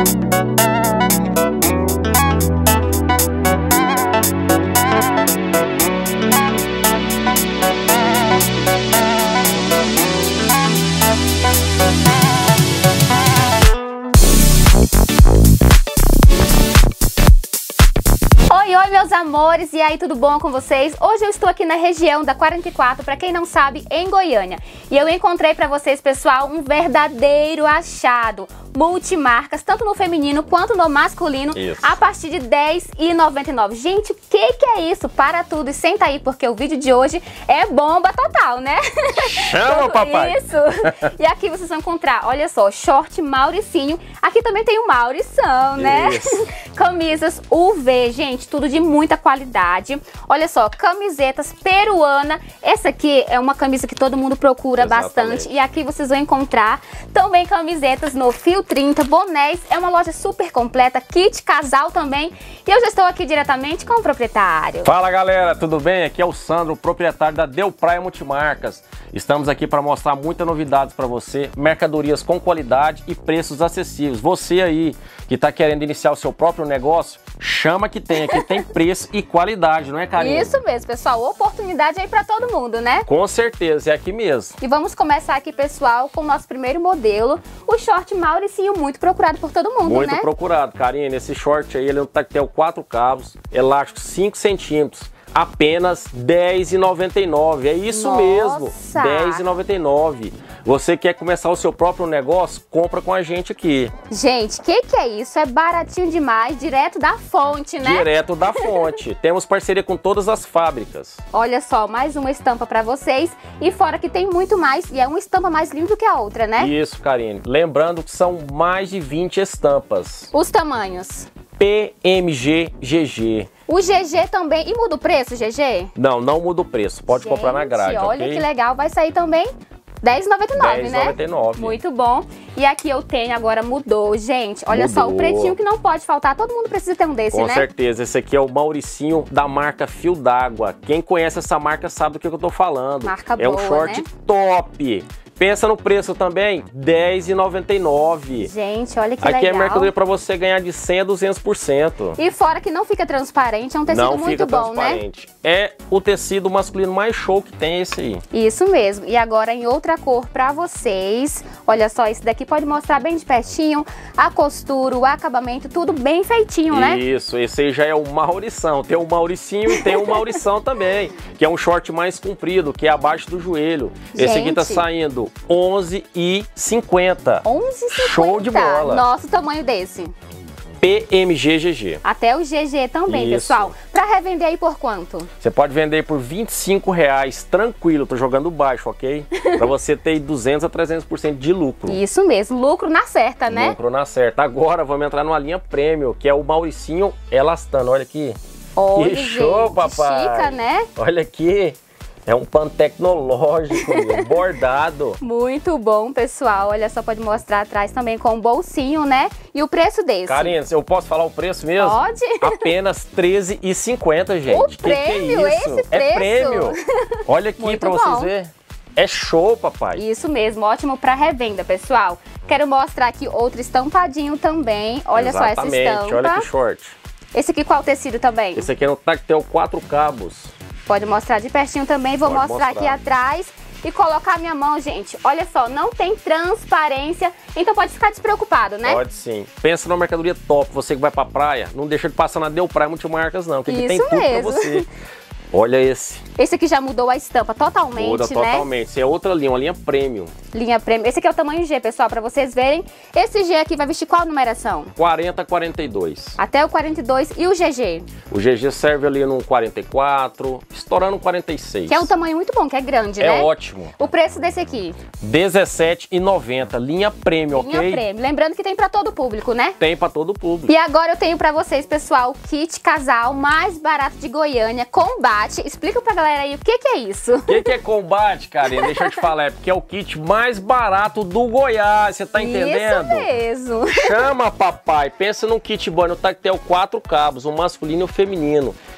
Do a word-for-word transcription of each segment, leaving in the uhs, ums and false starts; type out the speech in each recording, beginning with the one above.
Oi, meus amores, e aí, tudo bom com vocês? Hoje eu estou aqui na região da quarenta e quatro, para quem não sabe, em Goiânia. E eu encontrei para vocês, pessoal, um verdadeiro achado. Multimarcas, tanto no feminino quanto no masculino, isso, a partir de dez reais e noventa e nove centavos. Gente, o que que é isso? Para tudo e senta aí, porque o vídeo de hoje é bomba total, né? Chama, papai! Isso! E aqui vocês vão encontrar, olha só, short Mauricinho. Aqui também tem o Maurição, né? Isso. Camisas U V, gente, tudo de muita qualidade. Olha só, camisetas peruana. Essa aqui é uma camisa que todo mundo procura Exatamente. bastante. E aqui vocês vão encontrar também camisetas no fio trinta, bonés. É uma loja super completa, kit casal também. E eu já estou aqui diretamente com o proprietário. Fala, galera, tudo bem? Aqui é o Sandro, proprietário da Del Praia Multimarcas. Estamos aqui para mostrar muitas novidades para você, mercadorias com qualidade e preços acessíveis. Você aí que está querendo iniciar o seu próprio negócio, chama que tem, aqui tem preço e qualidade, não é, Karine? Isso mesmo, pessoal, oportunidade aí para todo mundo, né? Com certeza, é aqui mesmo. E vamos começar aqui, pessoal, com o nosso primeiro modelo, o short Mauricinho, muito procurado por todo mundo, muito né? Muito procurado, Karine, esse short aí, ele é um tactel quatro cabos, elástico cinco centímetros. Apenas dez reais e noventa e nove centavos, é isso Nossa. mesmo, dez reais e noventa e nove centavos. Você quer começar o seu próprio negócio? Compra com a gente aqui. Gente, o que que é isso? É baratinho demais, direto da fonte, né? Direto da fonte. Temos parceria com todas as fábricas. Olha só, mais uma estampa para vocês. E fora que tem muito mais, e é uma estampa mais linda do que a outra, né? Isso, Karine. Lembrando que são mais de vinte estampas. Os tamanhos? P M G, G G. O G G também. E muda o preço, G G? Não, não muda o preço. Pode Gente, comprar na grade, olha okay? que legal. Vai sair também dez reais e noventa e nove centavos, dez reais né? e noventa e nove centavos. Muito bom. E aqui eu tenho, agora mudou. Gente, olha mudou. só, o pretinho que não pode faltar. Todo mundo precisa ter um desse, Com né? Com certeza. Esse aqui é o Mauricinho da marca Fio d'Água. Quem conhece essa marca sabe do que eu tô falando. Marca é boa, um short né? top. Pensa no preço também, dez reais e noventa e nove centavos. Gente, olha que Aqui legal. Aqui é mercadoria para você ganhar de cem a duzentos por cento. E fora que não fica transparente, é um tecido não muito fica bom, transparente. né? É o tecido masculino mais show que tem esse aí. Isso mesmo. E agora em outra cor para vocês. Olha só, esse daqui pode mostrar bem de pertinho a costura, o acabamento, tudo bem feitinho, né? Isso, esse aí já é o Maurição. Tem o Mauricinho e tem o Maurição também, que é um short mais comprido, que é abaixo do joelho. Gente. Esse aqui tá saindo onze e cinquenta. onze e cinquenta. Show de bola. Nosso tamanho desse. P M G, G G. Até o G G também, Isso. pessoal. Pra revender aí por quanto? Você pode vender por vinte e cinco reais, tranquilo, tô jogando baixo, ok? Pra você ter duzentos a trezentos por cento de lucro. Isso mesmo, lucro na certa, né? Lucro na certa. Agora vamos entrar numa linha premium, que é o Mauricinho Elastano. Olha aqui. Olha, que show, gente, papai. Chica, né? Olha aqui. É um pano tecnológico, bordado. Muito bom, pessoal. Olha só, pode mostrar atrás também com um bolsinho, né? E o preço desse? Karine, eu posso falar o preço mesmo? Pode. Apenas treze reais e cinquenta centavos, gente. O prêmio, que que é isso? Esse preço? É prêmio. Olha aqui para vocês verem. É show, papai. Isso mesmo, ótimo para revenda, pessoal. Quero mostrar aqui outro estampadinho também. Olha Exatamente. só essa estampa. Olha que short. Esse aqui qual tecido também? Esse aqui é no tactel quatro cabos. Pode mostrar de pertinho também, vou mostrar, mostrar aqui atrás e colocar a minha mão, gente. Olha só, não tem transparência, então pode ficar despreocupado, né? Pode sim. Pensa numa mercadoria top, você que vai pra praia, não deixa de passar na Del Praia Multimarcas não, que aqui tem tudo mesmo. pra você. Olha esse. Esse aqui já mudou a estampa totalmente, Muda né? totalmente. Esse é outra linha, uma linha premium. Linha premium. Esse aqui é o tamanho G, pessoal, para vocês verem. Esse G aqui vai vestir qual numeração? quarenta a quarenta e dois. Até o quarenta e dois. E o G G? O G G serve ali no quarenta e quatro, estourando quarenta e seis. Que é um tamanho muito bom, que é grande, é né? É ótimo. O preço desse aqui? dezessete reais e noventa centavos. Linha premium, linha ok? Linha premium. Lembrando que tem para todo público, né? Tem para todo público. E agora eu tenho para vocês, pessoal, o kit casal mais barato de Goiânia, Combate. Explica pra galera aí o que que é isso. O que que é Combate, Karine? Deixa eu te falar, é porque é o kit mais barato do Goiás, você tá entendendo? Isso mesmo. Chama, papai. Pensa num kit bom, no tactel quatro cabos, o masculino e o feminino.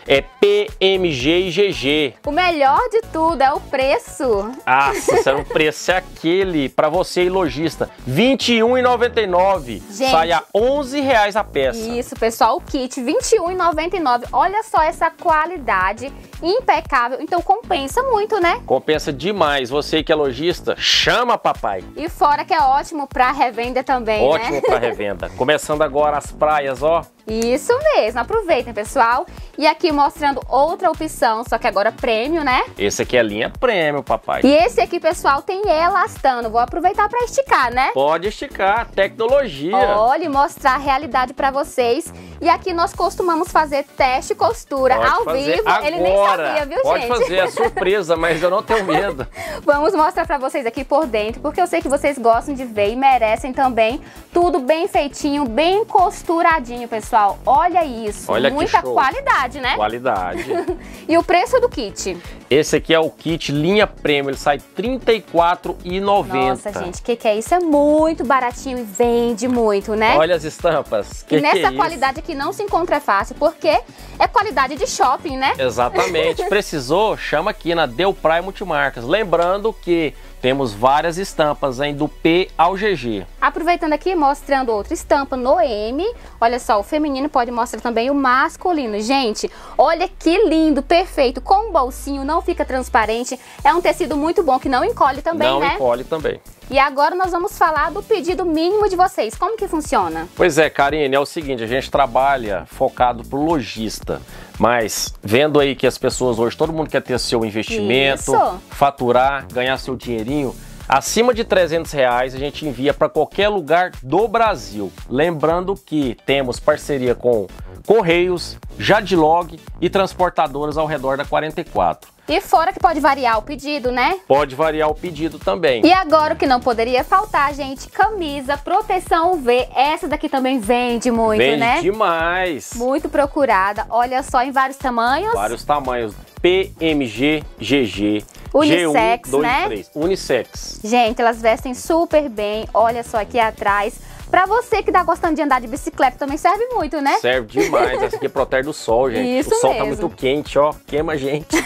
é P M G e G G. O melhor de tudo é o preço. Ah, sincero, o preço é aquele para você e lojista, vinte e um reais e noventa e nove centavos. Sai a onze reais a peça. Isso, pessoal, o kit vinte e um reais e noventa e nove centavos. Olha só essa qualidade impecável, então compensa muito, né? Compensa demais. Você que é lojista, chama papai. E fora que é ótimo para revenda também, ótimo, né? Ótimo para revenda. Começando agora as praias, ó. Isso mesmo, aproveitem, pessoal. E aqui mostrando outra opção, só que agora prêmio, né? Esse aqui é linha prêmio, papai. E esse aqui, pessoal, tem elastano. Vou aproveitar para esticar, né? Pode esticar, tecnologia. Olha, e mostrar a realidade para vocês. E aqui nós costumamos fazer teste e costura Pode ao fazer vivo. agora. Ele nem sabia, viu, Pode gente? Pode fazer, é surpresa, mas eu não tenho medo. Vamos mostrar para vocês aqui por dentro, porque eu sei que vocês gostam de ver e merecem também. Tudo bem feitinho, bem costuradinho, pessoal. Olha isso, Olha muita que show. Qualidade, né? Qualidade. E o preço do kit? Esse aqui é o kit linha prêmio, ele sai trinta e quatro reais e noventa centavos. Nossa, gente, o que, que é isso? É muito baratinho e vende muito, né? Olha as estampas. Que e nessa que é qualidade aqui não se encontra fácil, porque é qualidade de shopping, né? Exatamente. Precisou? Chama aqui na Del Praia Multimarcas. Lembrando que temos várias estampas, hein, do P ao G G. Aproveitando aqui, mostrando outra estampa no M. Olha só, o feminino pode mostrar também o masculino. Gente, olha que lindo, perfeito. Com o bolsinho, não fica transparente. É um tecido muito bom, que não encolhe também, não né? Não encolhe também. E agora nós vamos falar do pedido mínimo de vocês. Como que funciona? Pois é, Karine, é o seguinte, a gente trabalha focado pro lojista, mas vendo aí que as pessoas hoje, todo mundo quer ter seu investimento, Isso. faturar, ganhar seu dinheirinho, acima de trezentos reais a gente envia para qualquer lugar do Brasil. Lembrando que temos parceria com Correios, Jadlog e transportadoras ao redor da quarenta e quatro. E fora que pode variar o pedido, né? Pode variar o pedido também. E agora o que não poderia faltar, gente, camisa proteção U V. Essa daqui também vende muito, vende né? Vende demais. Muito procurada. Olha só, em vários tamanhos. Vários tamanhos. P M G, G G, Unissex, G um, dois, né? três. Unissex. Gente, elas vestem super bem. Olha só aqui atrás. Pra você que tá gostando de andar de bicicleta, também serve muito, né? Serve demais. Essa aqui protege do sol, gente. Isso o sol mesmo. tá muito quente, ó. Queima a gente.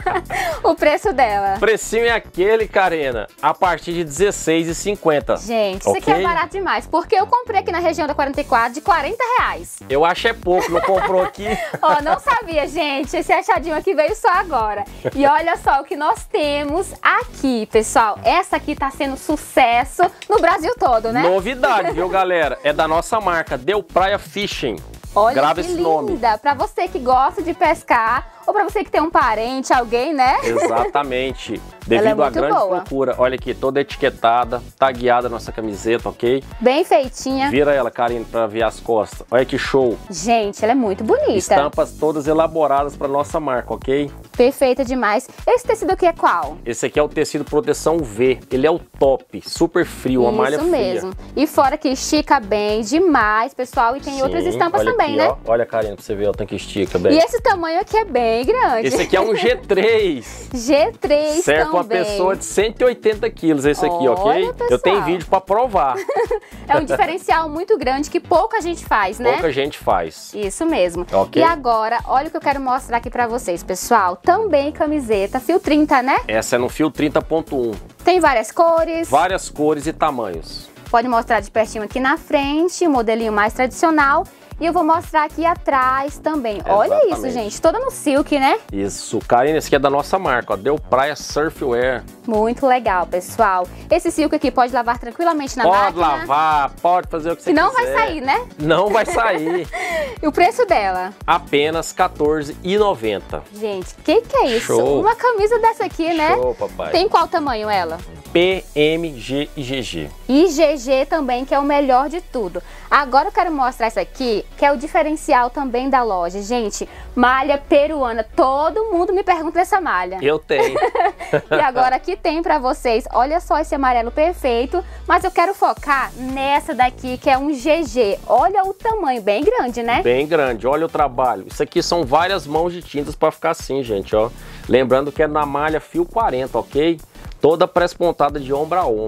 O preço dela? O precinho é aquele, Karina, a partir de dezesseis reais e cinquenta centavos. Gente, isso okay? aqui é barato demais. Porque eu comprei aqui na região da quarenta e quatro de quarenta reais. Eu acho é pouco, não comprou aqui. Ó, não sabia, gente. Esse achadinho aqui veio só agora. E olha só o que nós temos aqui, pessoal. Essa aqui tá sendo sucesso no Brasil todo, né? Novidade, viu, galera? É da nossa marca, Del Praia Fishing. Olha Grava que esse linda. nome. Pra você que gosta de pescar, ou pra você que tem um parente, alguém, né? Exatamente. Devido Ela é à muito grande boa. procura. Olha aqui, toda etiquetada, tagueada nossa camiseta, ok? Bem feitinha. Vira ela, Karine, pra ver as costas. Olha que show. Gente, ela é muito bonita. Estampas todas elaboradas pra nossa marca, ok? Perfeita demais. Esse tecido aqui é qual? Esse aqui é o tecido proteção U V. Ele é o top, super frio, a malha Isso fria. mesmo. E fora que estica bem demais, pessoal. E tem Sim, outras estampas olha também, aqui, né? Ó. Olha, Karine, pra você ver o tanque estica bem. E esse tamanho aqui é bem grande. Esse aqui é um G três. G três Serve pra uma também. pessoa de cento e oitenta quilos esse aqui, ok? Olha, pessoal. Eu tenho vídeo pra provar. É um diferencial muito grande que pouca gente faz, né? Pouca gente faz. Isso mesmo. Ok. E agora, olha o que eu quero mostrar aqui pra vocês, pessoal. Também camiseta, fio trinta, né? Essa é no fio trinta ponto um. Tem várias cores. Várias cores e tamanhos. Pode mostrar de pertinho aqui na frente, o modelinho mais tradicional. E eu vou mostrar aqui atrás também. Olha Exatamente. isso, gente. Toda no silk, né? Isso. Karine, esse aqui é da nossa marca, ó. Del Praia Surfwear. Muito legal, pessoal. Esse silk aqui pode lavar tranquilamente na Pode máquina. lavar, pode fazer o que você Que quiser. não vai sair, né? Não vai sair. E o preço dela? Apenas quatorze reais e noventa centavos. Gente, o que, que é isso? Show. Uma camisa dessa aqui, né? Show, papai. Tem qual tamanho ela? P M G e G G. E G G também, que é o melhor de tudo. Agora eu quero mostrar essa aqui, que é o diferencial também da loja. Gente, malha peruana. Todo mundo me pergunta dessa malha. Eu tenho. E agora aqui tem pra vocês. Olha só esse amarelo perfeito. Mas eu quero focar nessa daqui, que é um G G. Olha o tamanho, bem grande, né? Bem grande. Olha o trabalho. Isso aqui são várias mãos de tintas pra ficar assim, gente, ó. Lembrando que é na malha fio quarenta, ok? Toda pré-pontada de ombro a ombro.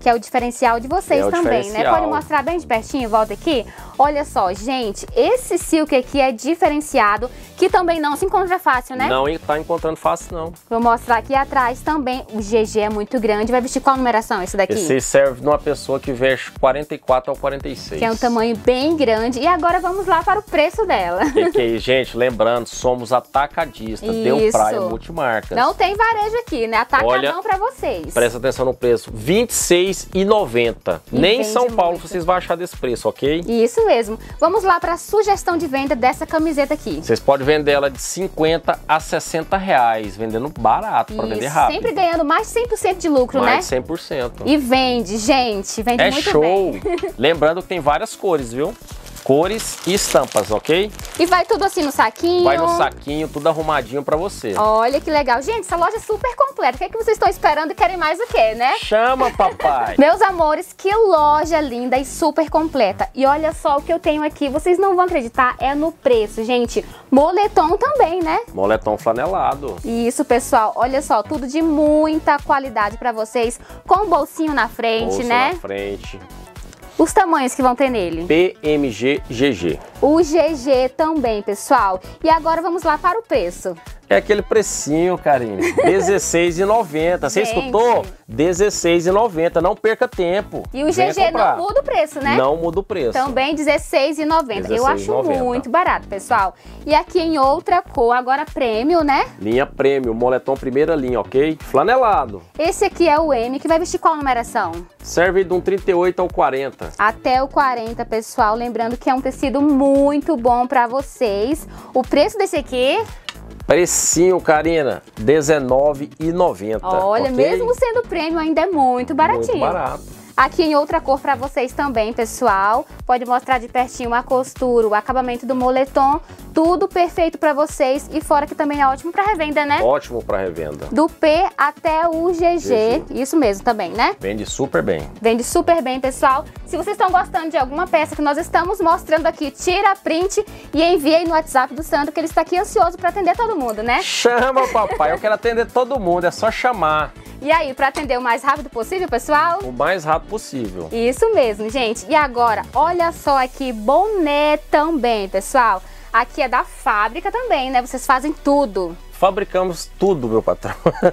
que é o diferencial de vocês é também, né? Pode mostrar bem de pertinho, volta aqui. Olha só, gente, esse silk aqui é diferenciado, que também não se encontra fácil, né? Não tá encontrando fácil, não. Vou mostrar aqui atrás também. O G G é muito grande. Vai vestir qual numeração esse daqui? Esse serve numa pessoa que veste quarenta e quatro ao quarenta e seis. Que é um tamanho bem grande. E agora vamos lá para o preço dela. Que que é, gente, lembrando, somos atacadista, Deu Praia Multimarcas. Não tem varejo aqui, né? Atacadão para vocês. Presta atenção no preço, vinte e seis reais e noventa centavos. Nem em São Paulo muito. Vocês vão achar desse preço, ok? Isso mesmo. Vamos lá para a sugestão de venda dessa camiseta aqui. Vocês podem vender ela de cinquenta a sessenta reais, vendendo barato para vender rápido. Sempre ganhando mais de cem por cento de lucro, mais né? Mais de cem por cento. E vende, gente, vende é muito show. bem. Lembrando que tem várias cores, viu? Cores e estampas, ok? E vai tudo assim no saquinho? Vai no saquinho, tudo arrumadinho pra você. Olha que legal. Gente, essa loja é super completa. O que é que vocês estão esperando e querem mais o quê, né? Chama, papai! Meus amores, que loja linda e super completa. E olha só o que eu tenho aqui. Vocês não vão acreditar, é no preço, gente. Moletom também, né? Moletom flanelado. Isso, pessoal. Olha só, tudo de muita qualidade pra vocês. Com bolsinho na frente, Bolso né? na frente. Os tamanhos que vão ter nele? P M G G G. O G G também, pessoal. E agora vamos lá para o preço. É aquele precinho, Karine. dezesseis reais e noventa centavos. Você escutou? dezesseis reais e noventa centavos. Não perca tempo. E o G G não muda o preço, né? Não muda o preço. Também dezesseis reais e noventa centavos. Eu acho muito barato, pessoal. E aqui em outra cor, agora prêmio, né? Linha prêmio, moletom primeira linha, ok? Flanelado. Esse aqui é o M, que vai vestir qual numeração? Serve de um trinta e oito ao quarenta. Até o quarenta, pessoal. Lembrando que é um tecido muito bom pra vocês. O preço desse aqui... Precinho, Karina, dezenove reais e noventa centavos. Olha, okay? Mesmo sendo prêmio, ainda é muito baratinho. Muito barato. Aqui em outra cor para vocês também, pessoal. Pode mostrar de pertinho a costura, o acabamento do moletom. Tudo perfeito para vocês. E fora que também é ótimo para revenda, né? Ótimo para revenda. Do P até o G G. G G. Isso mesmo também, né? Vende super bem. Vende super bem, pessoal. Se vocês estão gostando de alguma peça que nós estamos mostrando aqui, tira a print e envia aí no WhatsApp do Sandro, que ele está aqui ansioso para atender todo mundo, né? Chama, papai. Eu quero atender todo mundo. É só chamar. E aí, para atender o mais rápido possível, pessoal? O mais rápido possível. Isso mesmo, gente. E agora, olha só aqui, boné também, pessoal. Aqui é da fábrica também, né? Vocês fazem tudo. Fabricamos tudo, meu patrão.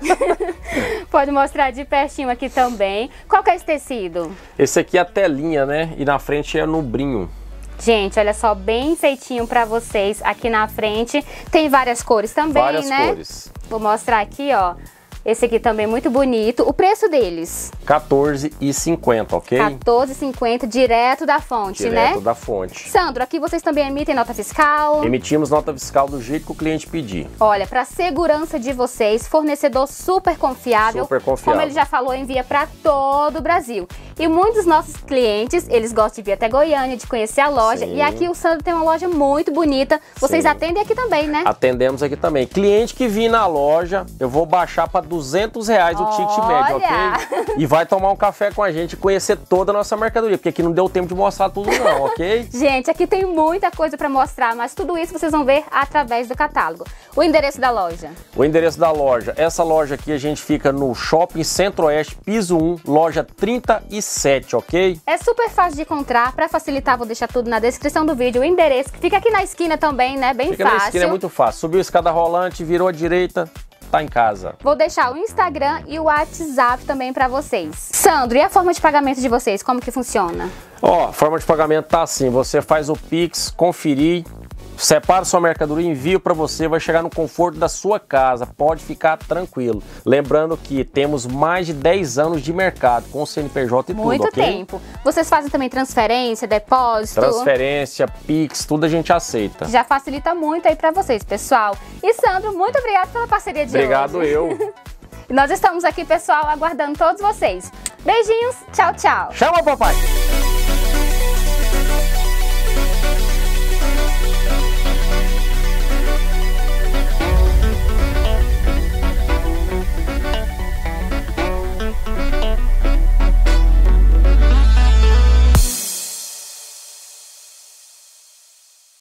Pode mostrar de pertinho aqui também. Qual que é esse tecido? Esse aqui é a telinha, né? E na frente é no brinho. Gente, olha só, bem feitinho pra vocês aqui na frente. Tem várias cores também, várias né? Várias cores. Vou mostrar aqui, ó. Esse aqui também muito bonito. O preço deles? quatorze reais e cinquenta centavos, ok? quatorze reais e cinquenta centavos, direto da fonte, direto né? Direto da fonte. Sandro, aqui vocês também emitem nota fiscal? Emitimos nota fiscal do jeito que o cliente pedir. Olha, para segurança de vocês, fornecedor super confiável. Super confiável. Como ele já falou, envia para todo o Brasil. E muitos dos nossos clientes, eles gostam de vir até Goiânia, de conhecer a loja. Sim. E aqui o Sandro tem uma loja muito bonita. Vocês Sim. atendem aqui também, né? Atendemos aqui também. Cliente que vir na loja, eu vou baixar para duzentos reais o ticket médio, ok? E vai tomar um café com a gente e conhecer toda a nossa mercadoria, porque aqui não deu tempo de mostrar tudo não, ok? Gente, aqui tem muita coisa para mostrar, mas tudo isso vocês vão ver através do catálogo. O endereço da loja? O endereço da loja, essa loja aqui a gente fica no Shopping Centro-Oeste, piso um, loja trinta e sete, ok? É super fácil de encontrar, para facilitar vou deixar tudo na descrição do vídeo, o endereço que fica aqui na esquina também, né? Bem fica fácil. Na esquina é muito fácil, subiu a escada rolante, virou à direita, tá em casa. Vou deixar o Instagram e o WhatsApp também para vocês. Sandro, e a forma de pagamento de vocês, como que funciona? Ó, a forma de pagamento tá assim, você faz o Pix, conferir, separa sua mercadoria, envio para você, vai chegar no conforto da sua casa, pode ficar tranquilo. Lembrando que temos mais de dez anos de mercado, com o C N P J e Muito tudo, ok? Muito tempo. Vocês fazem também transferência, depósito? Transferência, Pix, tudo a gente aceita. Já facilita muito aí para vocês, pessoal. E Sandro, muito obrigado pela parceria de Obrigado hoje. Obrigado eu. E nós estamos aqui, pessoal, aguardando todos vocês. Beijinhos, tchau, tchau. Chama, papai!